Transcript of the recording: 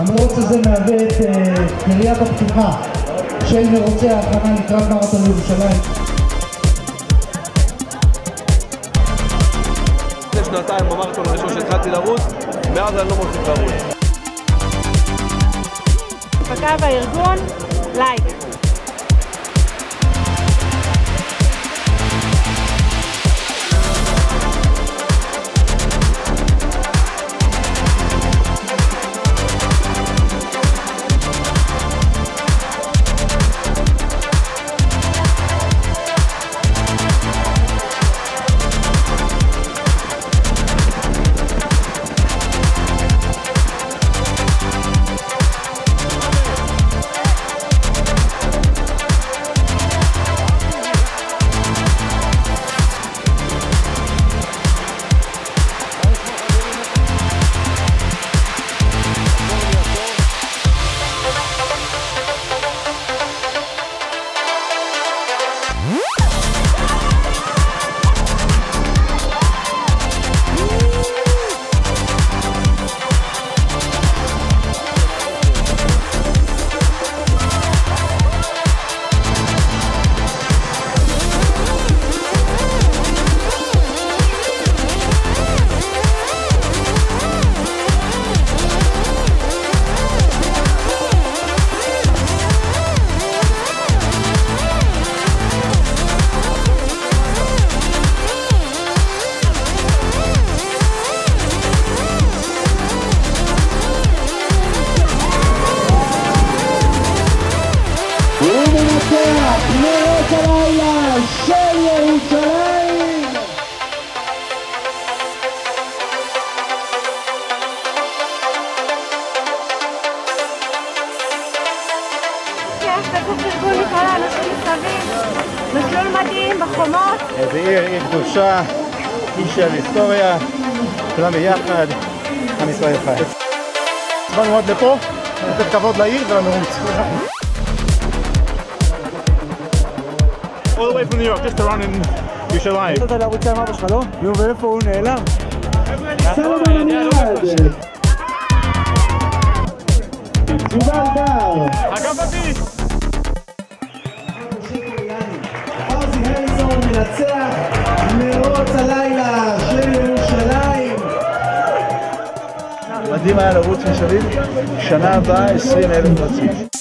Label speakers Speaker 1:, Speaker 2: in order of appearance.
Speaker 1: המרוץ הזה מהווה את קריית הפתיחה של מרוצי ההכנה לקראת מרתון ירושלים.
Speaker 2: לפני שנתיים במרתון הראשון שהתחלתי לרוץ, מאז אני לא מפסיק לרוץ.
Speaker 3: הפקה בארגון, לייק.
Speaker 1: ומנצח מרוץ הלילה של ירושלים!
Speaker 3: כיף וגוף ארגון מכל האנשים מסביב, מסלול מדהים בחומות.
Speaker 4: זה עיר קדושה, עיר של היסטוריה, כולם ביחד, עם ישראל חי. באנו עוד לפה, לתת כבוד לעיר ולמרוץ. All the way from New York, just to run in ירושלים.
Speaker 5: אתה יודע לרוץ עם אבא שלך, לא? נו, ואיפה הוא נעלם?
Speaker 1: סלומון מיד! יובל בר!
Speaker 4: אגב אביס!
Speaker 1: עוזי הריזון מנצח מרוץ הלילה של ירושלים!
Speaker 4: מדהים היה לרוץ מסביב, שנה הבאה 20,000 רצים.